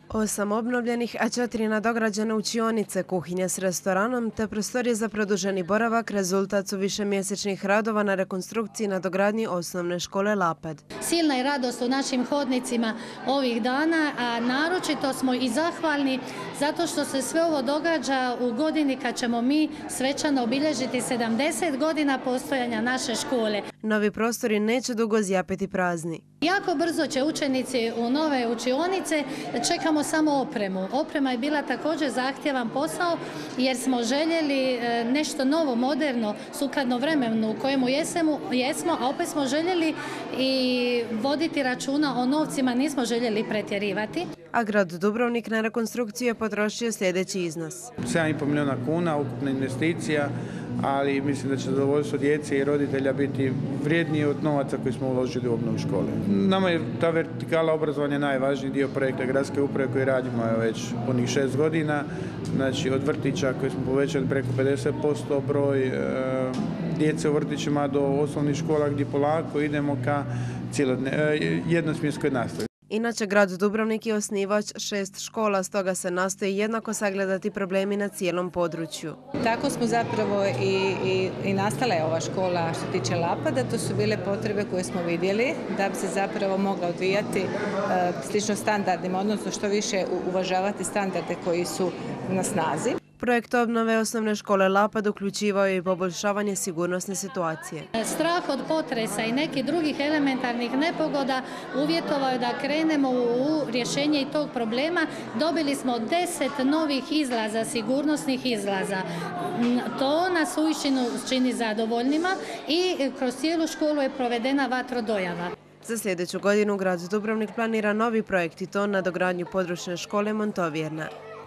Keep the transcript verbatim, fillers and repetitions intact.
Osam obnovljenih, a četiri nadograđene učionice, kuhinja s restoranom te prostorije za produženi boravak rezultat su višemjesečnih radova na rekonstrukciji i nadogradnji osnovne škole Lapad. Silna je radost u našim hodnicima ovih dana, a naročito smo i zahvalni zato što se sve ovo događa u godini kad ćemo mi svečano obilježiti sedamdeset godina postojanja naše škole. Novi prostori neće dugo zjapiti prazni. Jako brzo će učenici u nove učionice, čekamo samo opremu. Oprema je bila također zahtjevan posao jer smo željeli nešto novo, moderno, sukladno vremenu u kojemu jesmo, a opet smo željeli i voditi računa o novcima, nismo željeli pretjerivati. A grad Dubrovnik na rekonstrukciju je potrošio sljedeći iznos. sedam i pol milijuna kuna ukupna investicija, ali mislim da će zadovoljstvo djece i roditelja biti vrijednije od novaca koji smo uložili u obnovu škole. Nama je ta vertikala obrazovanja najvažniji dio projekta gradske uprave koji radimo već punih šest godina. Znači od vrtića koji smo povećali preko pedeset posto broj e, djece u vrtićima do osnovnih škola gdje polako idemo ka cijelodne, e, jednosmjenskoj nastavi. Inače, grad Dubrovnik je osnivač šest škola, stoga se nastoji jednako sagledati problemi na cijelom području. Tako smo zapravo i, i, i nastala je ova škola što tiče Lapada. To su bile potrebe koje smo vidjeli da bi se zapravo mogla odvijati e, slično standardima, odnosno što više uvažavati standarde koji su na snazi. Projekt obnove osnovne škole Lapad uključivao je i poboljšavanje sigurnosne situacije. Strah od potresa i nekih drugih elementarnih nepogoda uvjetovao je da krenemo u rješenje i tog problema. Dobili smo deset novih izlaza, sigurnosnih izlaza. To nas uistinu čini zadovoljnima i kroz cijelu školu je provedena vatrodojava. Za sljedeću godinu grad Dubrovnik planira novi projekt i to nadogradnju područne škole Montovjerna.